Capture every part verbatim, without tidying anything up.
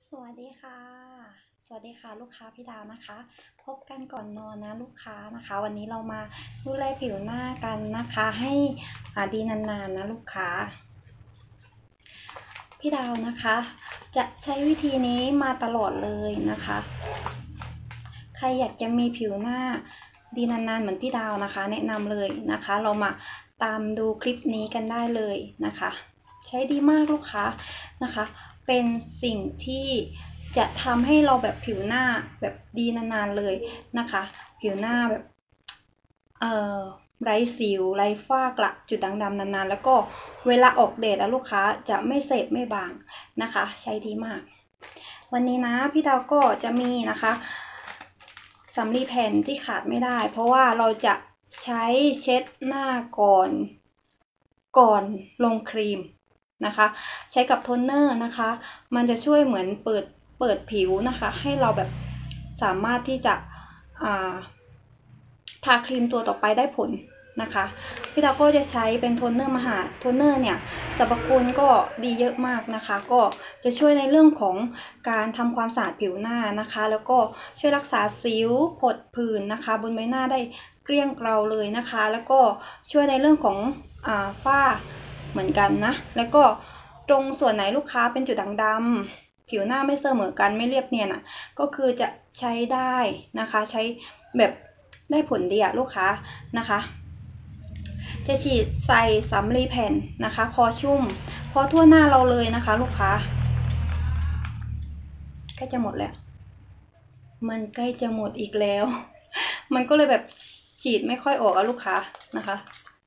สวัสดีค่ะ สวัสดีค่ะลูกค้าพี่ดาวนะคะ พบกันก่อนนอนนะลูกค้านะคะ วันนี้เรามาดูแลผิวหน้ากันนะคะ ให้ดีนานๆนะลูกค้า พี่ดาวนะคะ จะใช้วิธีนี้มาตลอดเลยนะคะ ใครอยากจะมีผิวหน้าดีนานๆเหมือนพี่ดาวนะคะ แนะนำเลยนะคะ เรามาตามดูคลิปนี้กันได้เลยนะคะ ใช้ดีมากลูกค้านะคะ เป็นสิ่งที่จะทำให้เราแบบผิวหน้าแบบดีนานๆเลยนะคะ ผิวหน้าแบบเอ่อไร้สิวไร้ฝ้ากระจุดด่างดำนานๆแล้วก็เวลาออกแดดแล้วลูกค้าจะไม่เสพไม่บางนะคะ ใช้ดีมาก วันนี้นะพี่ดาวก็จะมีนะคะสำลีแผ่นที่ขาดไม่ได้เพราะว่าเราจะใช้เช็ดหน้าก่อนก่อนลงครีมนะคะใช้กับโทนเนอร์นะคะมันจะช่วยเหมือนเปิดเปิดผิวนะคะให้เราแบบสามารถที่จะทาครีมตัวต่อไปได้ผลนะคะพี่ดาวก็จะใช้เป็นโทนเนอร์มหาโทนเนอร์เนี่ยสรรพคุณก็ดีเยอะมากนะคะก็จะช่วยในเรื่องของการทำความสะอาดผิวหน้านะคะแล้วก็ช่วยรักษาสิวผดผื่นนะคะบนใบหน้าได้เกลี้ยงเกลาเลยนะคะแล้วก็ช่วยในเรื่องของอ่าฝ้าเหมือนกันนะแล้วก็ตรงส่วนไหนลูกค้าเป็นจุดด่างดำผิวหน้าไม่เสมอกันไม่เรียบเนียนอ่ะก็คือจะใช้ได้นะคะใช้แบบได้ผลดีอะลูกค้านะคะจะฉีดใส่สำลีแผ่นนะคะพอชุ่มพอทั่วหน้าเราเลยนะคะลูกค้าใกล้จะหมดแล้วมันใกล้จะหมดอีกแล้วมันก็เลยแบบฉีดไม่ค่อยออกอะลูกค้านะคะ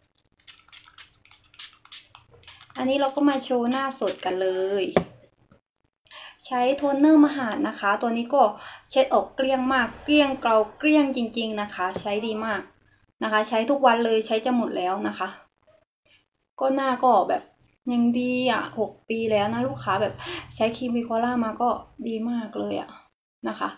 อันนี้เราก็มาโชว์หน้าสดกันเลยใช้โทนเนอร์มหาดนะคะตัวนี้ก็เช็ดออกเกลี้ยงมากเกลี้ยงเกลาเกลี้ยงจริงๆนะคะใช้ดีมากนะคะใช้ทุกวันเลยใช้จะหมดแล้วนะคะก็หน้าก็แบบยังดีอ่ะหกปีแล้วนะลูกค้าแบบใช้ครีมวิโคล่ามาก็ดีมากเลยอ่ะนะคะ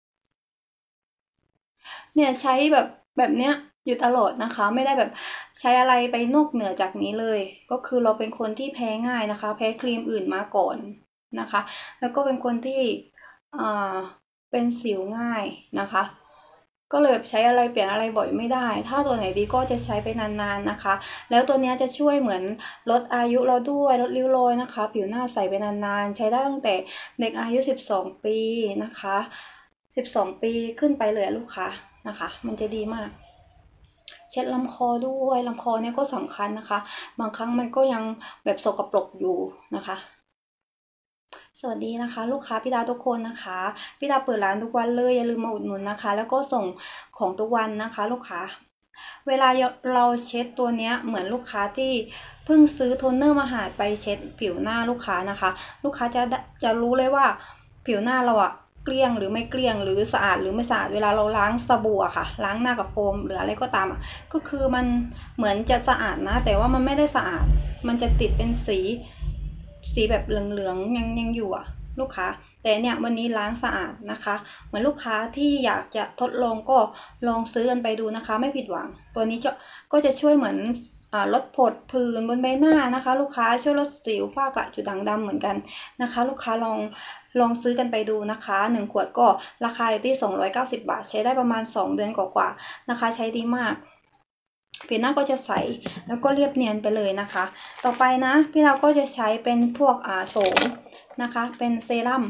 เนี่ยใช้แบบแบบเนี้ยอยู่ตลอดนะคะไม่ได้แบบใช้อะไรไปนอกเหนือจากนี้เลยก็คือเราเป็นคนที่แพ้ง่ายนะคะแพ้ครีมอื่นมาก่อนนะคะแล้วก็เป็นคนที่อ่าเป็นสิวง่ายนะคะก็เลยแบบใช้อะไรเปลี่ยนอะไรบ่อยไม่ได้ถ้าตัวไหนดีก็จะใช้ไปนานๆนะคะแล้วตัวนี้จะช่วยเหมือนลดอายุเราด้วยลดริ้วรอยนะคะผิวหน้าใสไปนานๆใช้ได้ตั้งแต่เด็กอายุสิบสองปีนะคะสิบสองปีขึ้นไปเลยลูกค้านะคะมันจะดีมากเช็ดลำคอด้วยลำคอเนี่ยก็สำคัญนะคะบางครั้งมันก็ยังแบบสกปรกอยู่นะคะสวัสดีนะคะลูกค้าพี่ดาวทุกคนนะคะพี่ดาวเปิดร้านทุกวันเลยอย่าลืมมาอุดหนุนนะคะแล้วก็ส่งของทุกวันนะคะลูกค้าเวลาเราเช็ดตัวเนี้ยเหมือนลูกค้าที่เพิ่งซื้อโทนเนอร์มาหาไปเช็ดผิวหน้าลูกค้านะคะลูกค้าจะจะรู้เลยว่าผิวหน้าเราอะเกลี้ยงหรือไม่เกลี้ยงหรือสะอาดหรือไม่สะอาดเวลาเราล้างสบู่อะค่ะล้างหน้ากับโฟมหรืออะไรก็ตามอะก็คือมันเหมือนจะสะอาดนะแต่ว่ามันไม่ได้สะอาดมันจะติดเป็นสีสีแบบเหลืองๆยังยังอยู่อะลูกค้าแต่เนี่ยวันนี้ล้างสะอาดนะคะเหมือนลูกค้าที่อยากจะทดลองก็ลองซื้อกันไปดูนะคะไม่ผิดหวังตัวนี้จะก็จะช่วยเหมือนลดผดผื่นบนใบหน้านะคะลูกค้าช่วยลดสิวฝ้ากระจุดด่างดำเหมือนกันนะคะลูกค้าลองลองซื้อกันไปดูนะคะหนึ่งขวดก็ราคาอยู่ที่สองร้อยเก้าสิบบาทใช้ได้ประมาณสองเดือนกว่าๆนะคะใช้ดีมากผิวหน้าก็จะใสแล้วก็เรียบเนียนไปเลยนะคะต่อไปนะพี่เราก็จะใช้เป็นพวกอ่าโสมนะคะเป็นเซรั่ม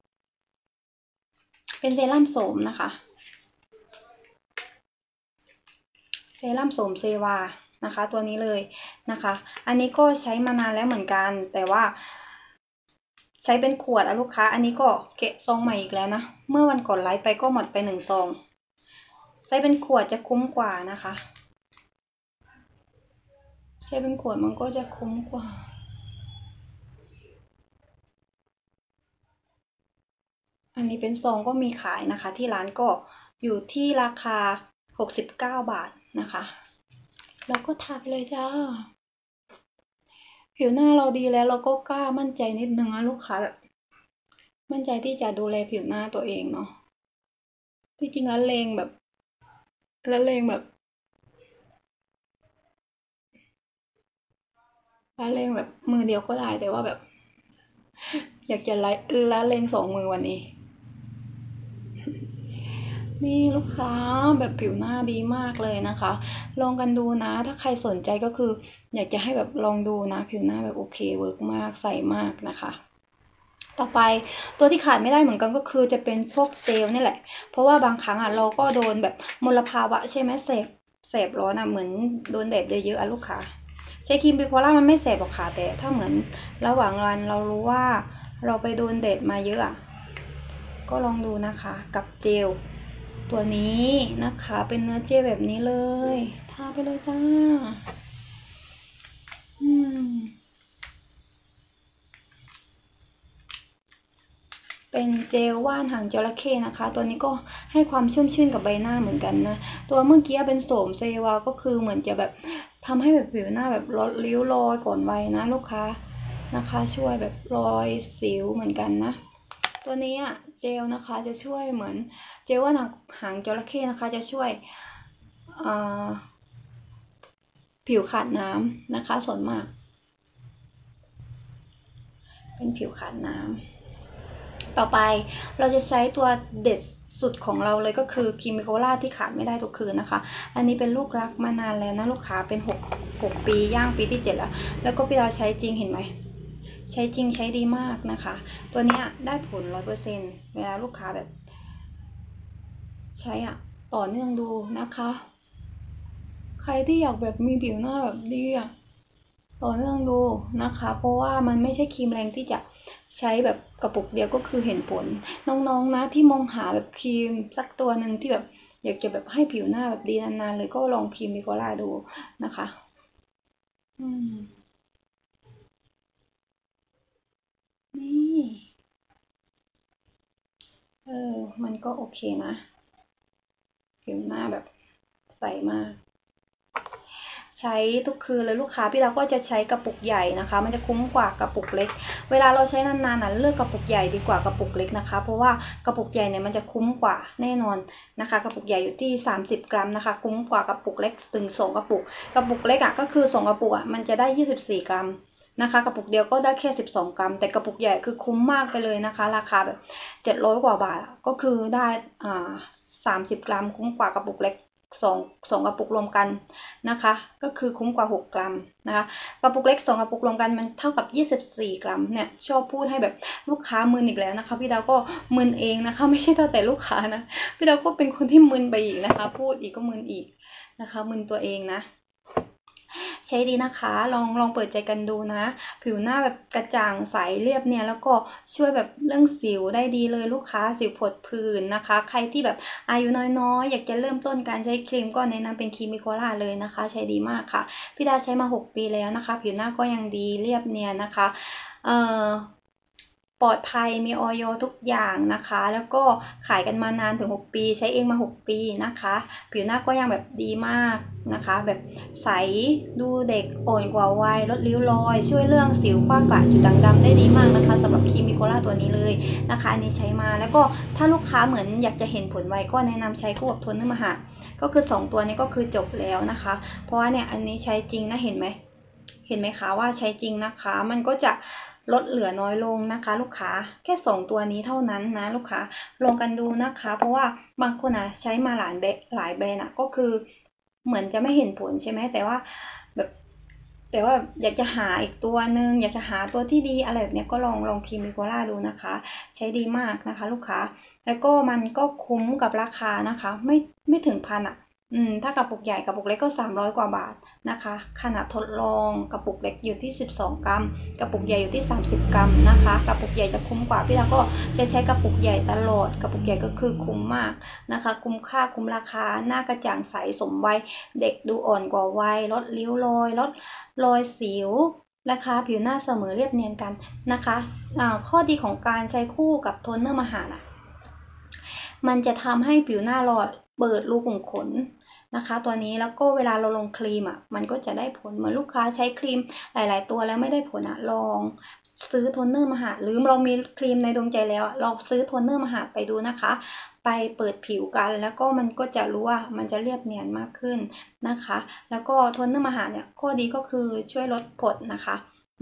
เป็นเซรั่มโสมนะคะเซรั่มโสมเซวานะคะตัวนี้เลยนะคะอันนี้ก็ใช้มานานแล้วเหมือนกันแต่ว่าใช้เป็นขวดอะลูกค้าอันนี้ก็เกะซองใหม่อีกแล้วนะเมื่อวันก่อนไลฟ์ไปก็หมดไปหนึ่งซองใช้เป็นขวดจะคุ้มกว่านะคะใช้เป็นขวดมันก็จะคุ้มกว่าอันนี้เป็นซองก็มีขายนะคะที่ร้านก็อยู่ที่ราคาหกสิบเก้าบาทนะคะแล้วก็ทาไปเลยจ้าผิวหน้าเราดีแล้วเราก็กล้ามั่นใจนิดนึงนะลูกค้าแบบมั่นใจที่จะดูแลผิวหน้าตัวเองเนาะที่จริงแล้วเลงแบบแล้วเลงแบบแล้วเลงแบบมือเดียวก็ได้แต่ว่าแบบอยากจะไล่ละเลงสองมือวันนี้ นี่ลูกค้าแบบผิวหน้าดีมากเลยนะคะ ลองกันดูนะ ถ้าใครสนใจก็คือ อยากจะให้แบบลองดูนะ ผิวหน้าแบบโอเคเวิร์กมากใสมากนะคะ ต่อไปตัวที่ขาดไม่ได้เหมือนกันก็คือจะเป็นพวกเจลนี่แหละ เพราะว่าบางครั้งอ่ะเราก็โดนแบบมลภาวะใช่ไหมเสพเสพร้อนอ่ะเหมือนโดนแดดเยอะๆอ่ะลูกค้าใช้ครีมบิโพล่ามันไม่แสบหรอกค่ะแต่ถ้าเหมือนระหว่างวันเรารู้ว่าเราไปโดนแดดมาเยอะอ่ะก็ลองดูนะคะกับเจลตัวนี้นะคะเป็นเนื้อเจลแบบนี้เลยทาไปเลยจ้าอืมเป็นเจลว่านหางจระเข้นะคะตัวนี้ก็ให้ความชุ่มชื่นกับใบหน้าเหมือนกันนะตัวเมื่อกี้เป็นโสมเซวาก็คือเหมือนจะแบบทำให้แบบผิวหน้าแบบลดริ้วรอยก่อนวัยนะลูกค้านะคะช่วยแบบรอยสิวเหมือนกันนะตัวนี้อะเจลนะคะจะช่วยเหมือนเจลว่านหางจระเข้นะคะจะช่วยผิวขาดน้ำนะคะส่วนมากเป็นผิวขาดน้ำต่อไปเราจะใช้ตัวเด็ดสุดของเราเลยก็คือครีมบิโคล่าที่ขาดไม่ได้ทุกคืนนะคะอันนี้เป็นลูกรักมานานแล้วนะลูกค้าเป็นหก หกปีย่างปีที่เจ็ดแล้วแล้วก็พี่เราใช้จริงเห็นไหมใช้จริงใช้ดีมากนะคะตัวนี้ได้ผลร้อยเปอร์เซ็นต์เวลาลูกค้าแบบใช้อ่ะต่อเนื่องดูนะคะใครที่อยากแบบมีผิวหน้าแบบดีอ่ะต่อเนื่องดูนะคะเพราะว่ามันไม่ใช่ครีมแรงที่จะใช้แบบกระปุกเดียวก็คือเห็นผลน้องๆนะที่มองหาแบบครีมสักตัวหนึ่งที่แบบอยากจะแบบให้ผิวหน้าแบบดีนานๆเลยก็ลองครีมบิโคล่าดูนะคะอืมนี่เออมันก็โอเคนะผิวหน้าแบบใสมากใช้ทุกคืนเลยลูกค้าพี่เราก็จะใช้กระปุกใหญ่นะคะมันจะคุ้มกว่ากระปุกเล็กเวลาเราใช้นานๆนะเลือกกระปุกใหญ่ดีกว่ากระปุกเล็กนะคะเพราะว่ากระปุกใหญ่เนี่ยมันจะคุ้มกว่าแน่นอนนะคะกระปุกใหญ่อยู่ที่สามสิบกรัมนะคะคุ้มกว่ากระปุกเล็กถึงสองกระปุกกระปุกเล็กอ่ะก็คือสองกระปุกอ่ะมันจะได้ยี่สิบสี่กรัมนะคะกระปุกเดียวก็ได้แค่สิบสองกรัมแต่กระปุกใหญ่คือคุ้มมากไปเลยนะคะราคาแบบเจ็ดร้อยกว่าบาทก็คือได้อ่าสามสิบกรัมคุ้มกว่ากระปุกเล็กสองสองกระปุกรวมกันนะคะก็คือคุ้มกว่าหกกรัมนะคะกระปุกเล็กสองกระปุกรวมกันมันเท่ากับยี่สิบสี่กรัมเนี่ยชอบพูดให้แบบลูกค้ามึนอีกแล้วนะคะพี่ดาวก็มึนเองนะคะไม่ใช่แต่ลูกค้านะพี่ดาวก็เป็นคนที่มึนไปอีกนะคะพูดอีกก็มึนอีกนะคะมึนตัวเองนะใช้ดีนะคะลองลองเปิดใจกันดูนะผิวหน้าแบบกระจ่างใสเรียบเนี่ยแล้วก็ช่วยแบบเรื่องสิวได้ดีเลยลูกค้าสิวผดผื่นนะคะใครที่แบบอายุน้อยๆอยากจะเริ่มต้นการใช้ครีมก็แนะนำเป็นครีมบิโคล่าเลยนะคะใช้ดีมากค่ะพี่ดาใช้มาหกปีแล้วนะคะผิวหน้าก็ยังดีเรียบเนียนนะคะเอ่อปลอดภัยมีออยทุกอย่างนะคะแล้วก็ขายกันมานานถึงหกปีใช้เองมาหกปีนะคะผิวหน้าก็ยังแบบดีมากนะคะแบบใสดูเด็กอ่อนกว่าวัยลดริ้วรอยช่วยเรื่องสิวฝ้ากระจุดด่างดำได้ดีมากนะคะสำหรับครีมบิโคล่าตัวนี้เลยนะคะอันนี้ใช้มาแล้วก็ถ้าลูกค้าเหมือนอยากจะเห็นผลไวก็แนะนำใช้คู่กับโทนเนอร์มหาก็คือสองตัวนี้ก็คือจบแล้วนะคะเพราะว่าเนี่ยอันนี้ใช้จริงนะเห็นไหมเห็นไหมคะว่าใช้จริงนะคะมันก็จะลดเหลือน้อยลงนะคะลูกค้าแค่สองตัวนี้เท่านั้นนะลูกค้าลองกันดูนะคะเพราะว่าบางคนอ่ะใช้มาหลายแบรนด์หลายแบรนด์อ่ะก็คือเหมือนจะไม่เห็นผลใช่ไหมแต่ว่าแบบแต่ว่าอยากจะหาอีกตัวหนึ่งอยากจะหาตัวที่ดีอะไรแบบนี้ก็ลองลองครีมบิโคล่าดูนะคะใช้ดีมากนะคะลูกค้าแล้วก็มันก็คุ้มกับราคานะคะไม่ไม่ถึงพันอ่ะอืมถ้ากระปุกใหญ่กระปุกเล็กก็สามร้อยกว่าบาทนะคะขนาดทดลองกระปุกเล็กอยู่ที่สิบสองกรัมกระปุกใหญ่อยู่ที่สามสิบกรัมนะคะกระปุกใหญ่จะคุ้มกว่าพี่แล้วก็จะใช้กระปุกใหญ่ตลอดกระปุกใหญ่ก็คือคุ้มมากนะคะคุ้มค่าคุ้มราคาหน้ากระจ่างใสสมวัยเด็กดูอ่อนกว่าวัยลดริ้วรอยลดรอยสิวราคาผิวหน้าเสมอเรียบเนียนกันนะคะอ่าข้อดีของการใช้คู่กับโทนเนอร์มหาน่ะมันจะทำให้ผิวหน้าเราเปิดรูขุมขนนะคะตัวนี้แล้วก็เวลาเราลงครีมอ่ะมันก็จะได้ผลเหมือนลูกค้าใช้ครีมหลายๆตัวแล้วไม่ได้ผลอ่ะลองซื้อโทนเนอร์มาหาหรือเรามีครีมในดวงใจแล้วเราซื้อโทนเนอร์มาหาไปดูนะคะไปเปิดผิวกันแล้วก็มันก็จะรู้ว่ามันจะเรียบเนียนมากขึ้นนะคะแล้วก็โทนเนอร์มาหาเนี่ยข้อดีก็คือช่วยลดผดนะคะ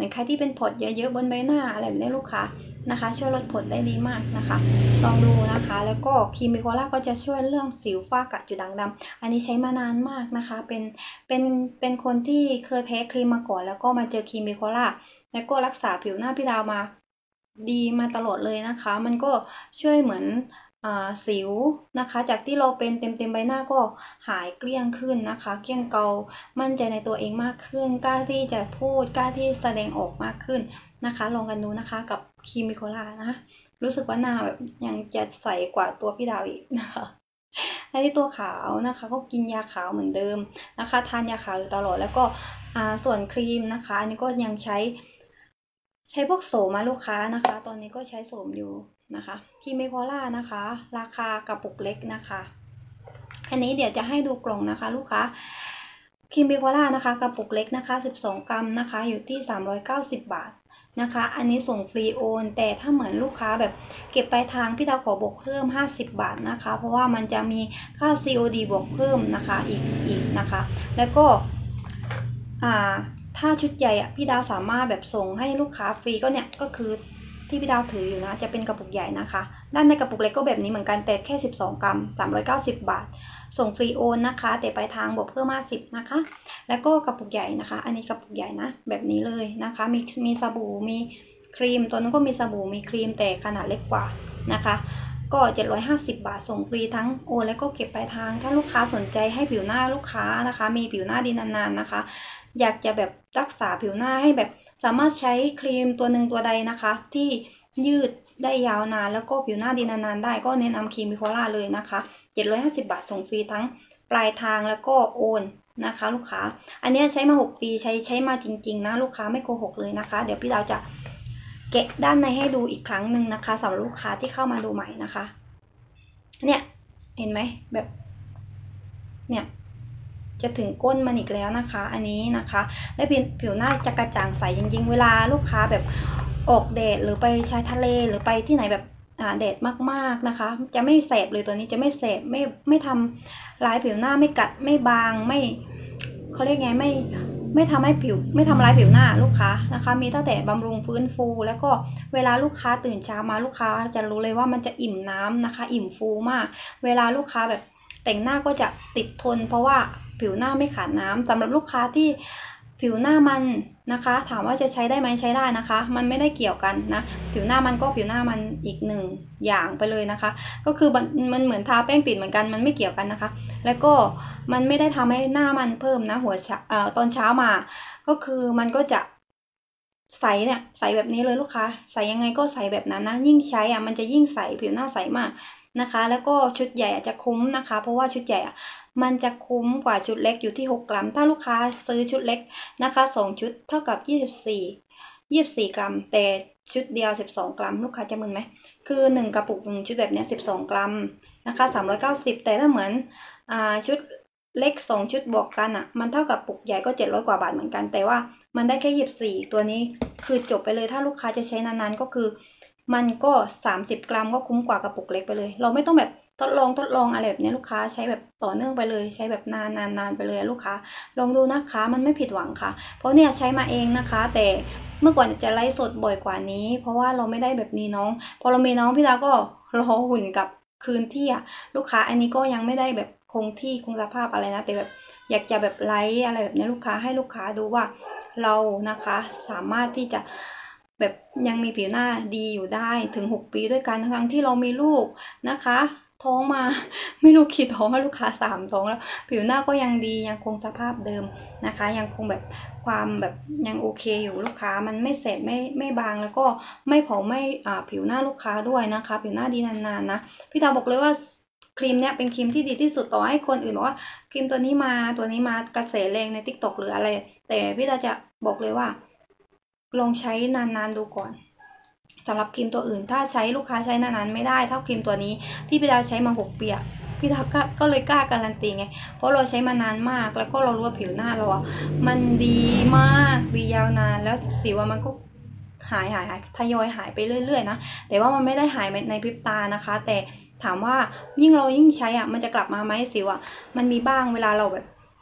มือนใครที่เป็นผดเยอะๆบนใบหน้าอะไรแบบนี้ลูกค้านะคะช่วยลดผดได้ดีมากนะคะลองดูนะคะแล้วก็ครีมบิโคล่าก็จะช่วยเรื่องสิวฝ้ากระจุดด่างดำอันนี้ใช้มานานมากนะคะเป็นเป็นเป็นคนที่เคยแพ้ครีมมาก่อนแล้วก็มาเจอครีมบิโคล่าแล้วก็รักษาผิวหน้าพี่ดาวมาดีมาตลอดเลยนะคะมันก็ช่วยเหมือนสิวนะคะจากที่เราเป็นเต็มเต็มใบหน้าก็หายเกลี้ยงขึ้นนะคะเกลี้ยงเกามั่นใจในตัวเองมากขึ้นกล้าที่จะพูดกล้าที่แสดงออกมากขึ้นนะคะลองกันดูนะคะกับครีมบิโคล่านะรู้สึกว่าหน้าแบบยังจะใสกว่าตัวพี่ดาวอีกนะคะและที่ตัวขาวนะคะก็กินยาขาวเหมือนเดิมนะคะทานยาขาวอยู่ตลอดแล้วก็ส่วนครีมนะคะอันนี้ก็ยังใช้ใช้พวกโสมมาลูกค้านะคะตอนนี้ก็ใช้โสมอยู่นะคะครีมบิโคล่านะคะราคากระปุกเล็กนะคะอันนี้เดี๋ยวจะให้ดูกล่องนะคะลูกค้าครีมบิโคล่านะคะกระปุกเล็กนะคะสิบสองกรัมนะคะอยู่ที่สามร้อยเก้าสิบบาทนะคะอันนี้ส่งฟรีโอนแต่ถ้าเหมือนลูกค้าแบบเก็บปลายทางพี่ดาวขอบวกเพิ่มห้าสิบบาทนะคะเพราะว่ามันจะมีค่า ซี โอ ดี บวกเพิ่มนะคะอีกอีกนะคะแล้วก็อ่าถ้าชุดใหญ่อ่ะพี่ดาวสามารถแบบส่งให้ลูกค้าฟรีก็เนี่ยก็คือที่พี่ดาวถืออยู่นะจะเป็นกระปุกใหญ่นะคะด้านในกระปุกเล็กก็แบบนี้เหมือนกันแต่แค่สิบสองกรัมสามร้อยเก้าสิบบาทส่งฟรีโอนนะคะแต่ปลายทางบวกเพิ่มห้าสิบนะคะแล้วก็กระปุกใหญ่นะคะอันนี้กระปุกใหญ่นะแบบนี้เลยนะคะมีมีสบู่มีครีมตัวนั้นก็มีสบู่มีครีมแต่ขนาดเล็กกว่านะคะก็เจ็ดร้อยห้าสิบบาทส่งฟรีทั้งโอนและก็เก็บปลายทางถ้าลูกค้าสนใจให้ผิวหน้าลูกค้านะคะมีผิวหน้าดีนานๆนะคะอยากจะแบบรักษาผิวหน้าให้แบบสามารถใช้ครีมตัวหนึ่งตัวใดนะคะที่ยืดได้ยาวนานแล้วก็ผิวหน้าดีนานๆได้ก็แนะนำครีมบิโคล่าเลยนะคะเจ็ดร้อยห้าสิบบาทส่งฟรีทั้งปลายทางแล้วก็โอนนะคะลูกค้าอันนี้ใช้มาหกปีใช้ใช้มาจริงๆนะลูกค้าไม่โกหกเลยนะคะเดี๋ยวพี่ดาวจะแกะด้านในให้ดูอีกครั้งหนึ่งนะคะสำหรับลูกค้าที่เข้ามาดูใหม่นะคะเนี่ยเห็นไหมแบบเนี่ยจะถึงก้นมันอีกแล้วนะคะอันนี้นะคะและผิวหน้าจะกระจ่างใสจริงๆเวลาลูกค้าแบบออกแดดหรือไปชายทะเลหรือไปที่ไหนแบบแดดมากๆนะคะจะไม่แสบเลยตัวนี้จะไม่แสบไม่ไม่ทำลายผิวหน้าไม่กัดไม่บางไม่เขาเรียกไงไม่ไม่ทำให้ผิวไม่ทำลายผิวหน้าลูกค้านะคะมีตั้งแต่บำรุงฟื้นฟูแล้วก็เวลาลูกค้าตื่นเช้ามาลูกค้าจะรู้เลยว่ามันจะอิ่มน้ำนะคะอิ่มฟูมากเวลาลูกค้าแบบแต่งหน้าก็จะติดทนเพราะว่าผิวหน้าไม่ขาดน้ำสำหรับลูกค้าที่ผิวหน้ามันนะคะถามว่าจะใช้ได้ไหมใช้ได้นะคะมันไม่ได้เกี่ยวกันนะผิวหน้ามันก็ผิวหน้ามันอีกหนึ่งอย่างไปเลยนะคะก็คือมันเหมือนทาแป้งติดเหมือนกันมันไม่เกี่ยวกันนะคะแล้วก็มันไม่ได้ทำให้หน้ามันเพิ่มนะหัวเอ่อตอนเช้ามาก็คือมันก็จะใสเนี่ยใสแบบนี้เลยลูกค้าใสยังไงก็ใสแบบนั้นนะยิ่งใช้อ่ะมันจะยิ่งใสผิวหน้าใสมากนะคะแล้วก็ชุดใหญ่จะคุ้มนะคะเพราะว่าชุดใหญ่อ่ะมันจะคุ้มกว่าชุดเล็กอยู่ที่หกกรัมถ้าลูกค้าซื้อชุดเล็กนะคะสองชุดเท่ากับยี่สิบสี่ ยี่สิบสี่กรัมแต่ชุดเดียวสิบสองกรัมลูกค้าจะมึนไหมคือหนึ่งกระปุกหนึ่งชุดแบบนี้สิบสองกรัมนะคะสามร้อยเก้าสิบแต่ถ้าเหมือนอ่าชุดเล็กสองชุดบวกกันอ่ะมันเท่ากับปุกใหญ่ก็เจ็ดร้อยกว่าบาทเหมือนกันแต่ว่ามันได้แค่ยี่สิบสี่ตัวนี้คือจบไปเลยถ้าลูกค้าจะใช้นานๆก็คือมันก็สามสิบกรัมก็คุ้มกว่ากระปุกเล็กไปเลยเราไม่ต้องแบบทดลองทดลองอะไรแบบนี้ลูกค้าใช้แบบต่อเนื่องไปเลยใช้แบบนานนานนานไปเลยลูกค้าลองดูนะคะมันไม่ผิดหวังค่ะเพราะเนี่ยใช้มาเองนะคะแต่เมื่อก่อนจะไลฟ์สดบ่อยกว่านี้เพราะว่าเราไม่ได้แบบมีน้องพอเรามีน้องพี่ดาก็รอหุ่นกับคืนที่อะลูกค้าอันนี้ก็ยังไม่ได้แบบคงที่คงสภาพอะไรนะแต่แบบอยากจะแบบไลฟ์อะไรแบบนี้ลูกค้าให้ลูกค้าดูว่าเรานะคะสามารถที่จะแบบยังมีผิวหน้าดีอยู่ได้ถึงหกปีด้วยกันทั้งที่เรามีลูกนะคะท้องมาไม่รู้กี่ท้องลูกค้าสามท้องแล้วผิวหน้าก็ยังดียังคงสภาพเดิมนะคะยังคงแบบความแบบยังโอเคอยู่ลูกค้ามันไม่เสร็จไม่ไม่บางแล้วก็ไม่เผาไม่อ่าผิวหน้าลูกค้าด้วยนะคะผิวหน้าดีนานๆนะพี่ดาวบอกเลยว่าครีมเนี้ยเป็นครีมที่ดีที่สุดต่อให้คนอื่นบอกว่าครีมตัวนี้มาตัวนี้มากระแสแรงใน ติ๊กต็อก หรืออะไรแต่พี่ดาวจะบอกเลยว่าลองใช้นานๆดูก่อนสำหรับครีมตัวอื่นถ้าใช้ลูกค้าใช้นานๆไม่ได้เท่าครีมตัวนี้ที่พี่ดาวใช้มาหกปีอะพี่ดาวก็ก็เลยกล้าการันตีไงเพราะเราใช้มานานมากแล้วก็เรารู้ว่าผิวหน้าเราอะมันดีมากดียาวนานแล้วสิวมันก็หายหายหายทยอยหายไปเรื่อยๆนะแต่ว่ามันไม่ได้หายในพริบตานะคะแต่ถามว่ายิ่งเรายิ่งใช้อ่ะมันจะกลับมาไหมสิวอ่ะมันมีบ้างเวลาเราแบบ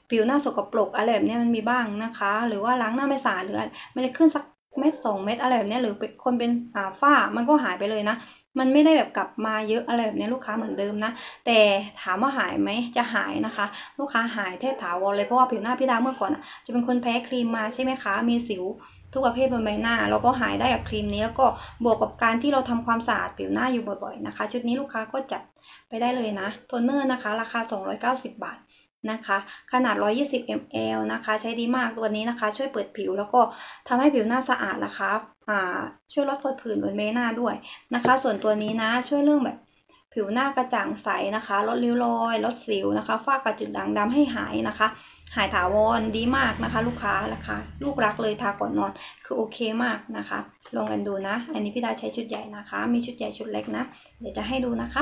ผิวหน้าสกปรกอะไรแบบนี้มันมีบ้างนะคะ หรือว่าล้างหน้าไม่สะอาดหรือมันจะขึ้นสักเม็ดสองเม็ดอะไรแบบนี้หรือเป็นคนเป็นอ่าฝ้ามันก็หายไปเลยนะมันไม่ได้แบบกลับมาเยอะอะไรแบบนี้ลูกค้าเหมือนเดิมนะแต่ถามว่าหายไหมจะหายนะคะลูกค้าหายแทบถาวรเลยเพราะว่าผิวหน้าพี่ดาเมื่อก่อนจะเป็นคนแพ้ครีมมาใช่ไหมคะมีสิวทุกประเภทบนใบหน้าเราก็หายได้กับครีมนี้แล้วก็บวกกับการที่เราทำความสะอาดผิวหน้าอยู่บ่อยๆนะคะชุดนี้ลูกค้าก็จัดไปได้เลยนะโทนเนอร์นะคะราคาสองร้อยเก้าสิบบาทนะคะขนาดหนึ่งร้อยยี่สิบมิลลิลิตรนะคะใช้ดีมากตัวนี้นะคะช่วยเปิดผิวแล้วก็ทำให้ผิวหน้าสะอาดนะคะอ่าช่วยลดผดผื่นบนใบหน้าด้วยนะคะส่วนตัวนี้นะช่วยเรื่องแบบผิวหน้ากระจ่างใสนะคะลดริ้วรอยลดสิวนะคะฝ้ากระจุดด่างดำให้หายนะคะหายถาวรดีมากนะคะลูกค้าราคาลูกรักเลยทาก่อนนอนคือโอเคมากนะคะลองกันดูนะอันนี้พี่ดาใช้ชุดใหญ่นะคะมีชุดใหญ่ชุดเล็กนะเดี๋ยวจะให้ดูนะคะ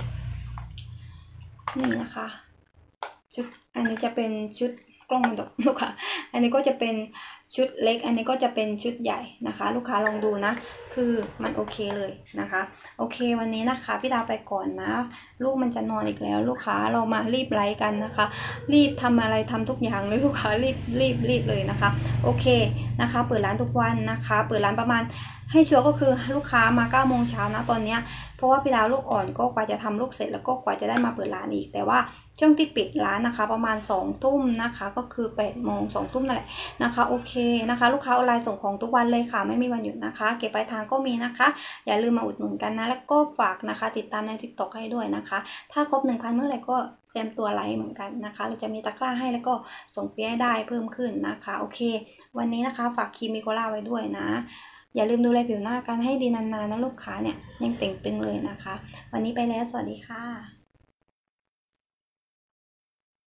นี่นะคะชุดอันนี้จะเป็นชุดกล้องมันตกลูกค้าอันนี้ก็จะเป็นชุดเล็กอันนี้ก็จะเป็นชุดใหญ่นะคะลูกค้าลองดูนะคือมันโอเคเลยนะคะโอเควันนี้นะคะพี่ดาวไปก่อนนะลูกมันจะนอนอีกแล้วลูกค้าเรามารีบไลฟ์กันนะคะรีบทำอะไรทำทุกอย่างเลยลูกค้ารีบรีบรีบเลยนะคะโอเคนะคะเปิดร้านทุกวันนะคะเปิดร้านประมาณให้ชัวร์ก็คือลูกค้ามาเก้าโมงเช้านะตอนนี้เพราะว่าพี่ดาวลูกอ่อนก็กว่าจะทำลูกเสร็จแล้วก็กว่าจะได้มาเปิดร้านอีกแต่ว่าช่วงที่ปิดร้านนะคะประมาณสองทุ่มนะคะก็คือแปดโมงสองทุ่มนั่นแหละนะคะโอเคนะคะลูกค้าออนไลน์ส่งของทุกวันเลยค่ะไม่มีวันหยุดนะคะเก็บปลายทางก็มีนะคะอย่าลืมมาอุดหนุนกันนะแล้วก็ฝากนะคะติดตามใน ติ๊กต็อก ให้ด้วยนะคะถ้าครบ หนึ่งพัน เมื่อไหร่ก็เตรียมตัวไลฟ์เหมือนกันนะคะเราจะมีตะกร้าให้แล้วก็ส่งเปี๊ยะได้เพิ่มขึ้นนะคะโอเควันนี้นะคะฝากครีมมิโคล่าไว้ด้วยนะอย่าลืมดูแลผิวหน้ากันให้ดีนานๆนะลูกค้าเนี่ยยังเต่งตึงเลยนะคะวันนี้ไปแล้วสวัสดีค่ะ